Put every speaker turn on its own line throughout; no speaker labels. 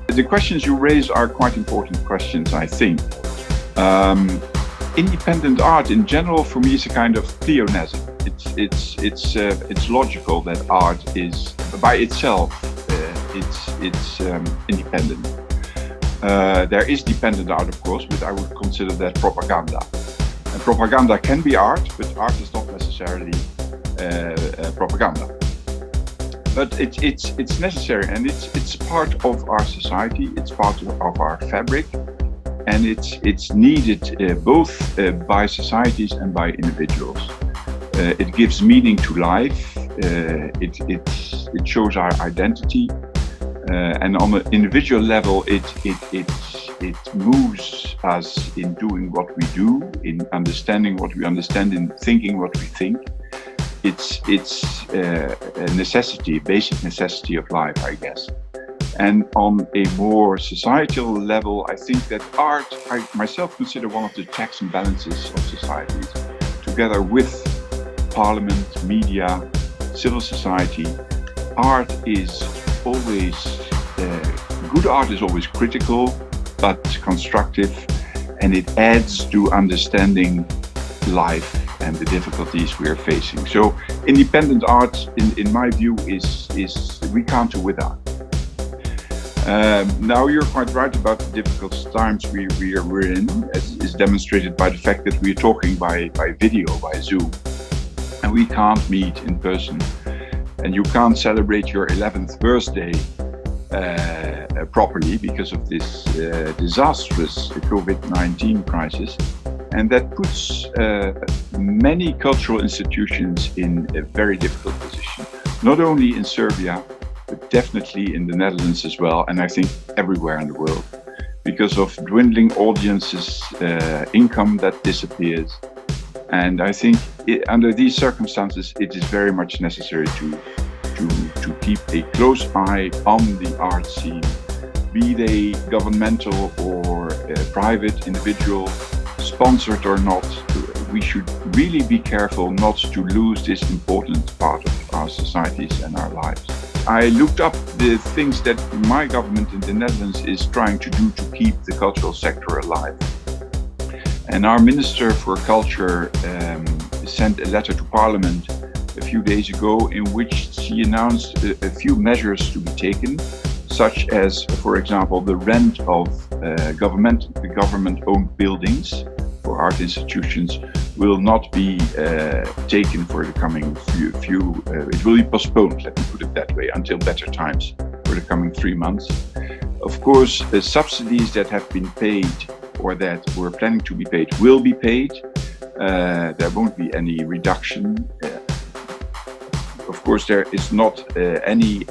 The questions you raise are quite important questions, I think. Independent art in general, for me, is a kind of pleonasm. It's logical that art is by itself independent. There is dependent art, of course, but I would consider that propaganda. And propaganda can be art, but art is not necessarily propaganda. But it's necessary, and it's part of our society. It's part of our fabric, and it's needed both by societies and by individuals. It gives meaning to life. It shows our identity, and on an individual level, it moves us in doing what we do, in understanding what we understand, in thinking what we think. It's a necessity, a basic necessity of life, I guess. And on a more societal level, I think that art, I myself consider one of the checks and balances of societies, together with parliament, media, civil society. Art is always, good art is always critical, but constructive, and it adds to understanding life and the difficulties we are facing. So independent art, in my view, is we can't do without. Now, you're quite right about the difficult times we're in, as is demonstrated by the fact that we're talking by video, by Zoom, and we can't meet in person. And you can't celebrate your 11th birthday properly because of this disastrous COVID-19 crisis. And that puts many cultural institutions in a very difficult position, not only in Serbia, but definitely in the Netherlands as well, and I think everywhere in the world, because of dwindling audiences, income that disappears. And I think under these circumstances, it is very much necessary to keep a close eye on the art scene, be they governmental or private, individual, sponsored or not. We should really be careful not to lose this important part of our societies and our lives. I looked up the things that my government in the Netherlands is trying to do to keep the cultural sector alive. And our Minister for Culture sent a letter to Parliament a few days ago in which she announced a few measures to be taken, such as, for example, the rent of government-owned buildings for art institutions will not be taken for the coming few it will be postponed, let me put it that way, until better times for the coming 3 months. Of course, the subsidies that have been paid or that were planning to be paid will be paid. There won't be any reduction. Of course, there is not any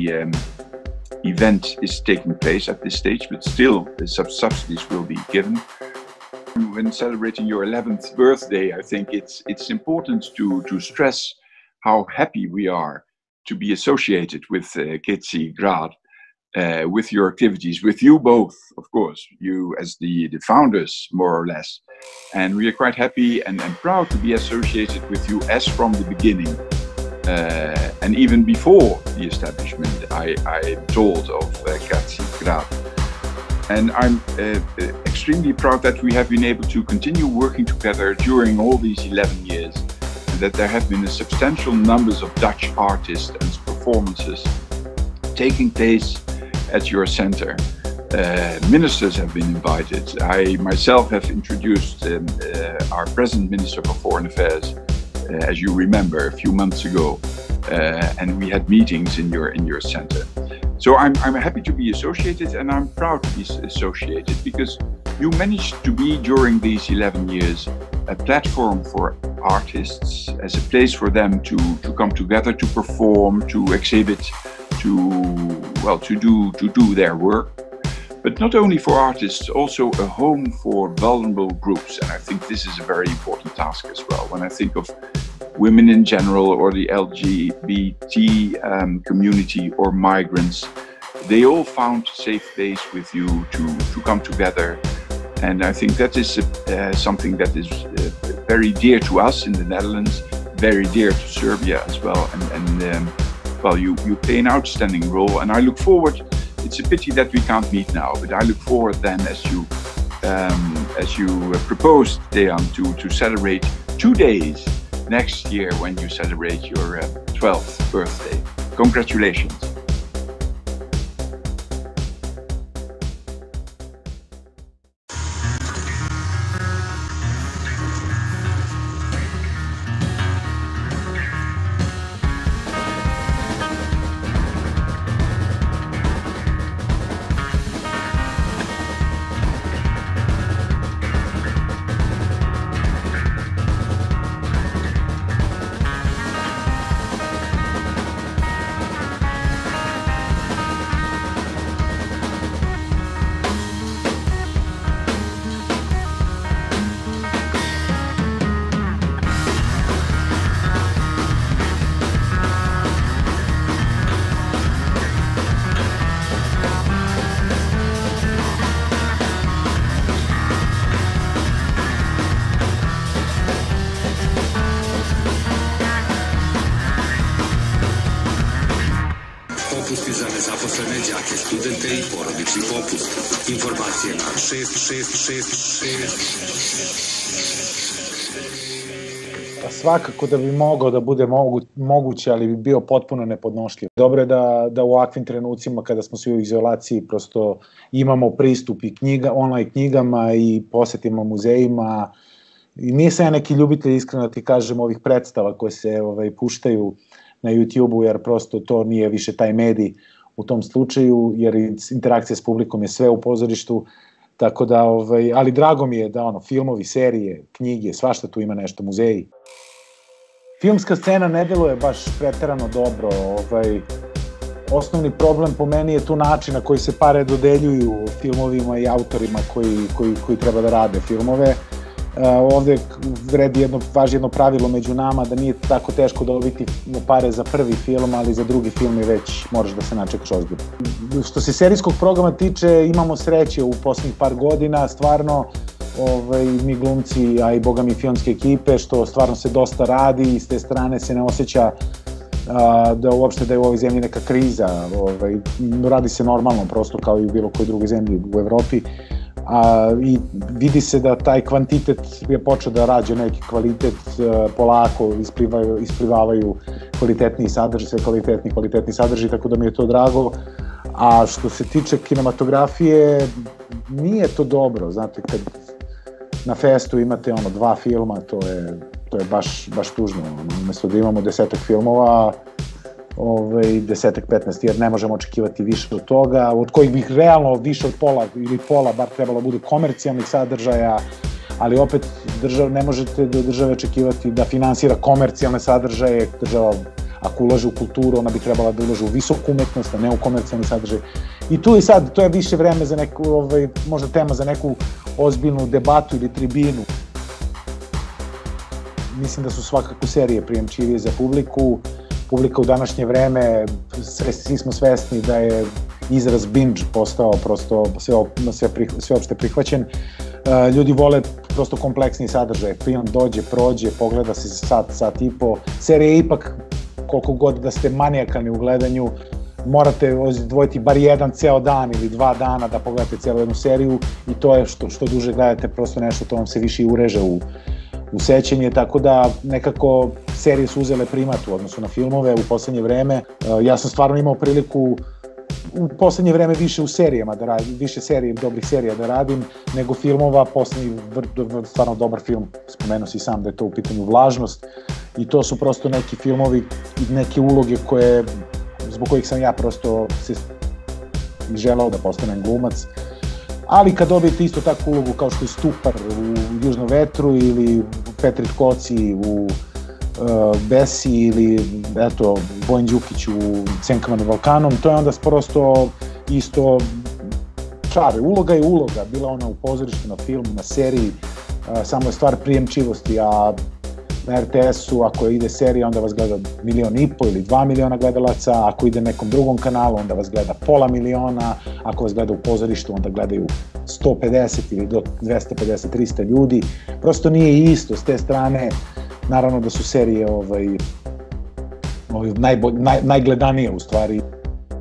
event is taking place at this stage, but still the subsidies will be given. When celebrating your 11th birthday, I think it's important to stress how happy we are to be associated with Ketsi Grad, with your activities, with you both, of course, you as the founders, more or less. And we are quite happy and proud to be associated with you as from the beginning. And even before the establishment, I'm told of Ketsi Grad. And I'm extremely proud that we have been able to continue working together during all these 11 years, and that there have been a substantial numbers of Dutch artists and performances taking place at your center. Ministers have been invited. I myself have introduced our present Minister for Foreign Affairs, as you remember, a few months ago, and we had meetings in your center. So I'm happy to be associated, and I'm proud to be associated, because you managed to be, during these 11 years, a platform for artists, as a place for them to come together, to perform, to exhibit, to do their work. But not only for artists, also a home for vulnerable groups. And I think this is a very important task as well. When I think of women in general, or the LGBT community, or migrants, they all found a safe place with you to come together. And I think that is something that is very dear to us in the Netherlands, very dear to Serbia as well. And you play an outstanding role. And I look forward it's a pity that we can't meet now, but I look forward then, as you proposed, Dejan, to celebrate 2 days next year when you celebrate your 12th birthday. Congratulations.
Popusti za nezaposlene đake, studente i porodični popust. Informacije na 6666.
Svakako da bi mogao da bude moguće, ali bi bio potpuno nepodnošljiv. Dobro je da u ovakvim trenucima kada smo svi u izolaciji prosto imamo pristup i online knjigama i posetima muzejima. I nisam ja neki ljubitelj, iskreno ti kažem, ovih predstava koje se puštaju na YouTube-u, jer prosto to nije više taj medij u tom slučaju, jer interakcija s publikom je sve u pozorištu, tako da, ali drago mi je da filmovi, serije, knjige, svašta tu ima nešto, muzeji. Filmska scena ne deluje baš preterano dobro, osnovni problem po meni je tu način na koji se pare dodeljuju filmovima i autorima koji treba da rade filmove. Ovde važi jedno pravilo među nama da nije tako teško dobiti pare za prvi film, ali za drugi film je već moraš da se načekaš ozbiljno. Što se serijskog programa tiče, imamo sreće u poslednjih par godina, stvarno mi glumci, a i boga mi filmske ekipe, što stvarno se dosta radi i s te strane se ne osjeća da uopšte da je u ovoj zemlji neka kriza. Radi se normalno, prosto kao i u bilo kojoj drugoj zemlji u Evropi. I vidi se da taj kvantitet je počeo da rađa neki kvalitet, polako isplivavaju kvalitetniji sadržaj, sve kvalitetni sadržaj, tako da mi je to drago. A što se tiče kinematografije, nije to dobro, znate, kad na festu imate 2 filma, to je baš tužno, umesto da imamo 10 filmova, 10-15, jer ne možemo očekivati više od toga, od kojih bih realno više od pola ili pola bar trebalo bude komercijalnih sadržaja, ali opet ne možete do države očekivati da finansira komercijalne sadržaje. Država, ako ulaže u kulturu, ona bi trebala da ulaže u visoku umetnost, a ne u komercijalni sadržaj. I tu i sad, to je više vreme za neku, možda tema za neku ozbiljnu debatu ili tribinu. Mislim da su svakako serije prijemčivije za publiku. Publika u današnje vreme, svi smo svesni da je izraz binge postao prosto sveopšte prihvaćen. Ljudi vole prosto kompleksni sadržaj. Film dođe, prođe, pogleda se sat i po. Serija je ipak, koliko god da ste manijakalni u gledanju, morate odvojiti bar jedan ceo dan ili 2 dana da pogledate celu jednu seriju i to je što duže gledate, prosto nešto to vam se više ureže u sećanje, tako da nekako serije su uzele primat u odnosu na filmove u poslednje vreme. Ja sam stvarno imao priliku u poslednje vreme više u serijama da radim, više dobrih serija da radim nego filmova. Poslednji stvarno dobar film, spomenuo si sam da je to u pitanju Vlažnost, i to su prosto neki filmovi i neke uloge zbog kojih sam ja prosto se želao da postanem glumac. Ali kad dobijete isto takvu ulogu kao što je Stupar u Južnom vetru ili Petrit Koci u Besi ili Bojan Đukić u Senkama nad Balkanom, to je onda prosto isto čar. Uloga je uloga, bila ona u pozorištu, na filmu, na seriji, samo je stvar prijemčivosti, a na RTS-u ako ide serija onda vas gleda 1,5 miliona ili 2 miliona gledalaca, ako ide nekom drugom kanalu onda vas gleda 500.000, ako vas gleda u pozorištu onda gledaju 150 ili do 250-300 ljudi. Prosto nije isto s te strane. Naravno da su serije najgledanije u stvari.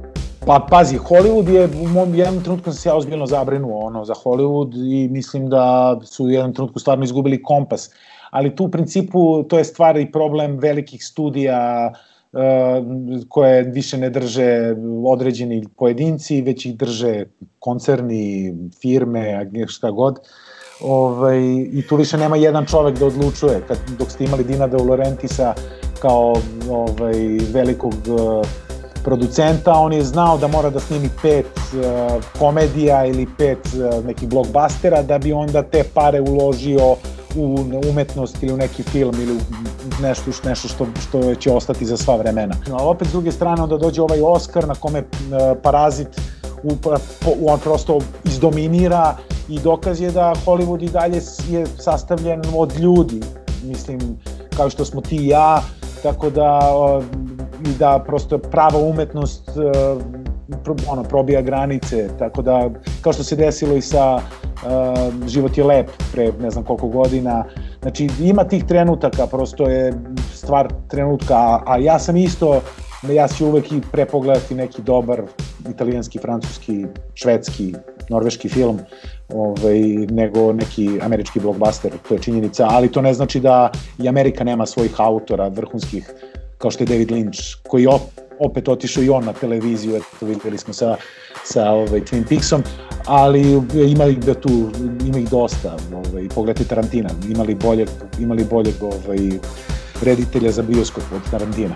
Pa pazi, Hollywood je, u mom jednom trenutku sam se ja ozbiljno zabrinuo za Hollywood i mislim da su u jednom trenutku stvarno izgubili kompas. Ali tu u principu to je stvar i problem velikih studija koje više ne drže određeni pojedinci, već ih drže koncerni, firme, šta god. I tu više nema jedan čovek da odlučuje. Dok ste imali Dina De Laurentisa kao velikog producenta, on je znao da mora da snimi 5 komedija ili 5 nekih blockbustera da bi onda te pare uložio u umetnost ili u neki film ili u nešto što će ostati za sva vremena. Ali opet s druge strane onda dođe ovaj Oscar na kome Parazit on prosto izdominira i dokaz je da Hollywood i dalje je sastavljen od ljudi, mislim, kao što smo ti i ja, tako da prosto prava umetnost probija granice, tako da kao što se desilo i sa Život je lep pre ne znam koliko godina, znači ima tih trenutaka, prosto je stvar trenutka, a ja sam isto, ja ću uvek i prepogledati neki dobar italijanski, francuski, švedski, norveški film nego neki američki blockbuster, to je činjenica, ali to ne znači da i Amerika nema svojih autora vrhunskih, kao što je David Lynch, koji opet otišao i on na televiziju, eto videli smo sa Twin Peaksom, ali ima ih dosta, pogledajte Tarantina, imali boljeg reditelja za bioskop od Tarantina.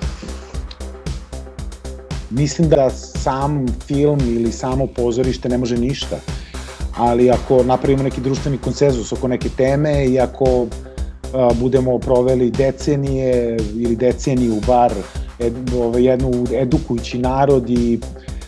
Mislim da sam film ili samo pozorište ne može ništa, ali ako napravimo neki društveni konsenzus oko neke teme i ako budemo proveli decenije ili deceniju bar jednu edukujući narod i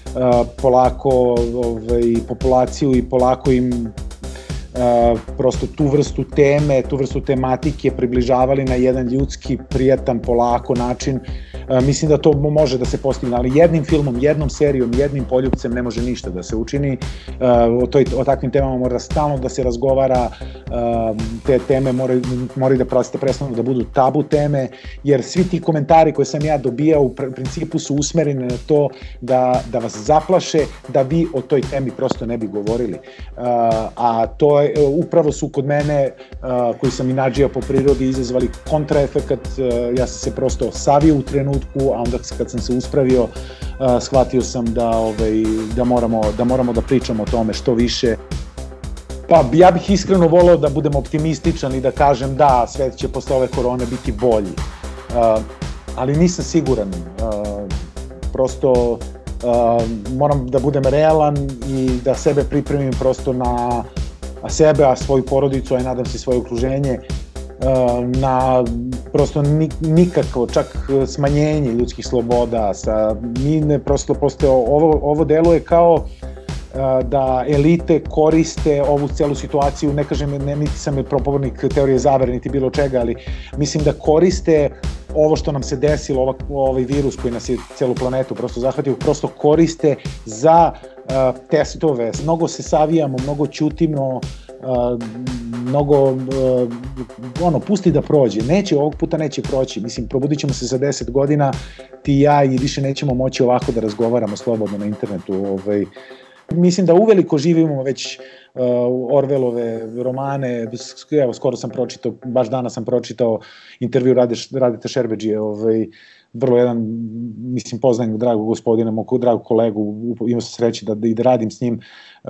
polako populaciju i polako im prosto tu vrstu teme, tu vrstu tematike približavali na jedan ljudski, prijatan, polako način, mislim da to može da se postigne, ali jednim filmom, jednom serijom, jednim poljupcem ne može ništa da se učini. O takvim temama mora stalno da se razgovara, te teme moraju da prestanu da budu tabu teme, jer svi ti komentari koje sam ja dobijao u principu su usmereni na to da vas zaplaše, da vi o toj temi prosto ne bi govorili. A to je, upravo su kod mene, koji sam i nadžija po prirodi, izazvali kontraefekat, ja sam se prosto savio u trenutku, a onda kad sam se uspravio, shvatio sam da moramo da pričamo o tome što više. Pa ja bih iskreno voleo da budem optimističan i da kažem da svet će posle ove korone biti bolji, ali nisam siguran, prosto moram da budem realan i da sebe pripremim prosto na sebe, a svoju porodicu, a i nadam se svoje okruženje, na prosto nikako, čak smanjenje ljudskih sloboda, prosto ovo deluje kao da elite koriste ovu celu situaciju, ne kažem, niti sam propobornik teorije zavere, niti bilo čega, ali mislim da koriste ovo što nam se desilo, ovaj virus koji nas je celu planetu prosto zahvatio, prosto koriste za testove, mnogo se savijamo, mnogo ćutimo, mnogo, pusti da prođe, ovog puta neće proći, mislim, probudit ćemo se za 10 godina, ti i ja, i više nećemo moći ovako da razgovaramo slobodno na internetu, mislim da uveliko živimo već Orwellove romane, evo skoro sam pročitao, baš danas sam pročitao intervju Radeta Šerbedžije, vrlo jedan, mislim, poznajem dragog gospodina, mog dragog kolegu, imao sam sreće da radim s njim,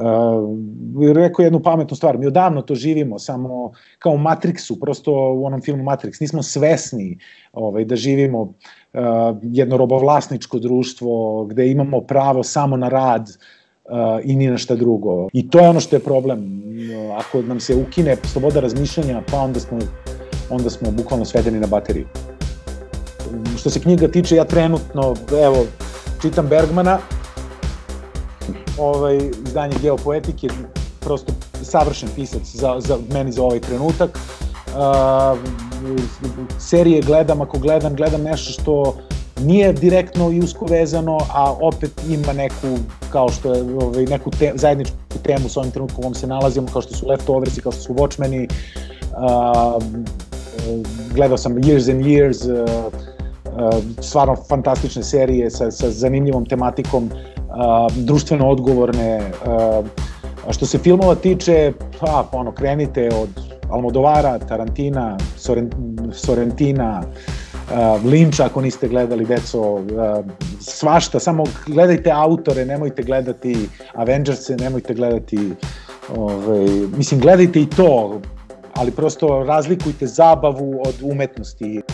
rekao jednu pametnu stvar, mi odavno to živimo, samo kao u Matrixu, prosto u onom filmu Matrix, nismo svesni da živimo jedno robovlasničko društvo gde imamo pravo samo na rad i ni na šta drugo. I to je ono što je problem. Ako nam se ukine sloboda razmišljanja, pa onda smo bukvalno svedeni na bateriju. Što se knjiga tiče, ja trenutno, evo, čitam Bergmana, izdanje Geopoetike, prosto savršen pisac za meni za ovaj trenutak. Serije gledam, ako gledam nešto što nije direktno i usko vezano, a opet ima neku, kao što je, neku zajedničku temu s ovim trenutkom u ovom se nalazimo, kao što su Leftoversi, kao što su Watchmeni, gledao sam Years and Years, stvarno fantastične serije sa zanimljivom tematikom, društveno odgovorne. A što se filmova tiče, krenite od Almodovara, Tarantina, Sorrentina, Lynča, ako niste gledali, deco, svašta, samo gledajte autore, nemojte gledati Avengerse, nemojte gledati, mislim, gledajte i to, ali prosto razlikujte zabavu od umetnosti.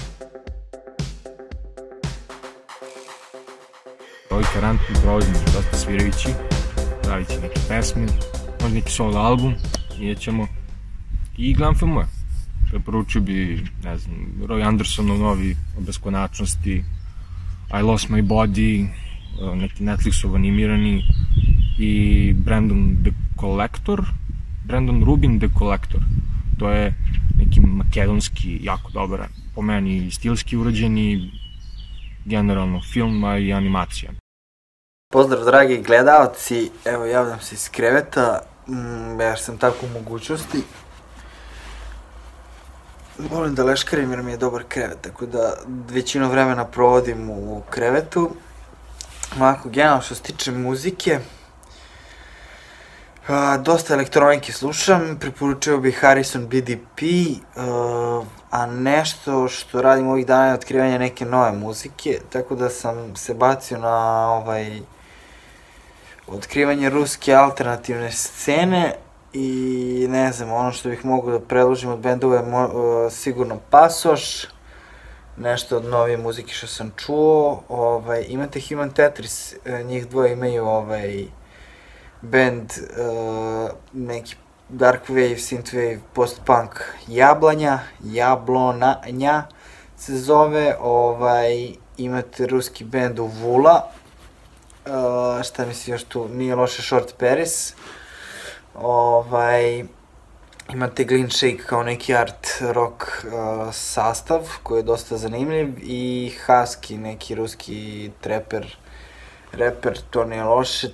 Ovaj karantin prolazim dosta svirajući, pravit će neke pesme, možda neki solo album, vidjet ćemo, i gledam filmove. Preporučio bi, ne znam, Roy Andersonov novi o beskonačnosti, I Lost My Body, neki Netflixov animirani, i Brandon Rubin The Collector. To je neki makedonski, jako dobar, po meni stilski urađeni, generalno film, a i animacija.
Pozdrav dragi gledalci, evo javljam se iz kreveta, jer sam tako u mogućnosti. Volim da leškarim jer mi je dobar krevet, tako da većinu vremena provodim u krevetu. Ovako, generalno što se tiče muzike, dosta elektronike slušam, preporučio bih Harrison BDP, a nešto što radim ovih dana je otkrivanje neke nove muzike, tako da sam se bacio na otkrivanje ruske alternativne scene i ne znam, ono što bih mogao da predložim od bendova je sigurno Pasoš, nešto od novije muzike što sam čuo, imate Human Tetris, njih dvoje imaju band, neki dark wave, synthwave, post-punk Jablonanja se zove, imate ruski band Uvula, šta mislim još tu, nije loše, Short Paris, imate Clean Shake kao neki art rock sastav koji je dosta zanimljiv i Husky, neki ruski reper, to nije loše.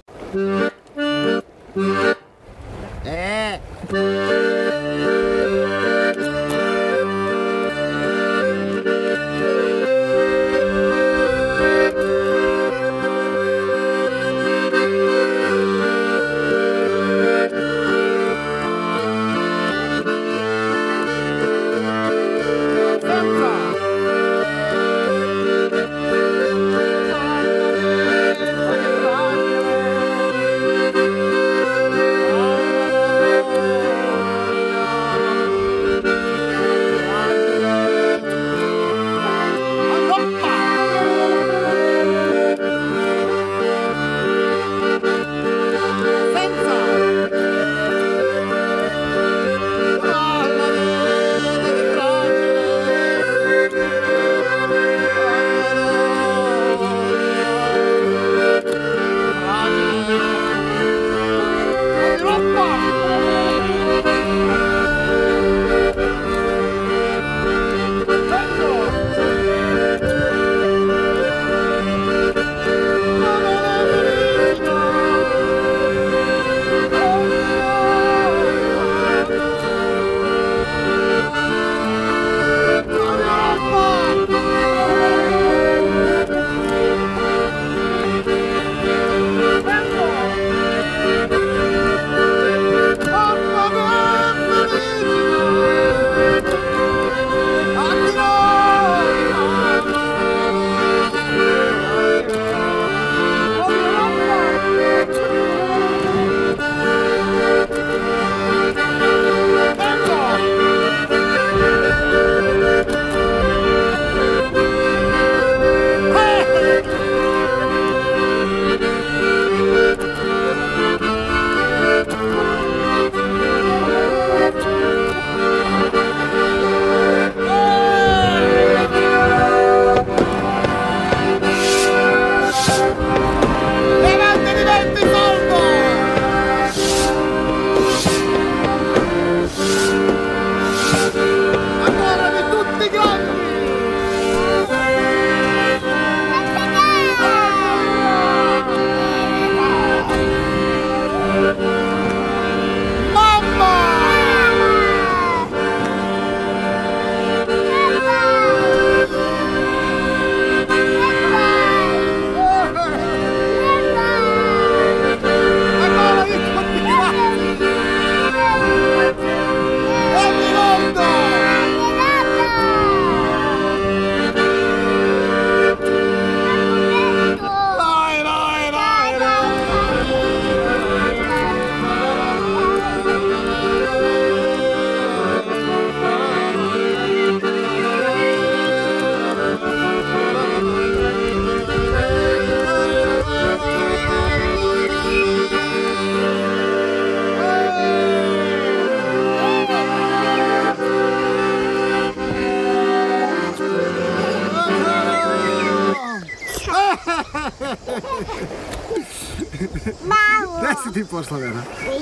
Malo.
Gde si ti pošla, Vera?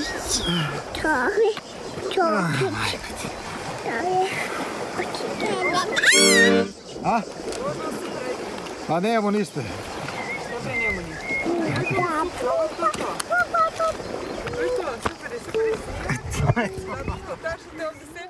A? Pa nemamo ništa.
Dobre, nemamo ništa. To je to, super je, super je. Tačno te ovde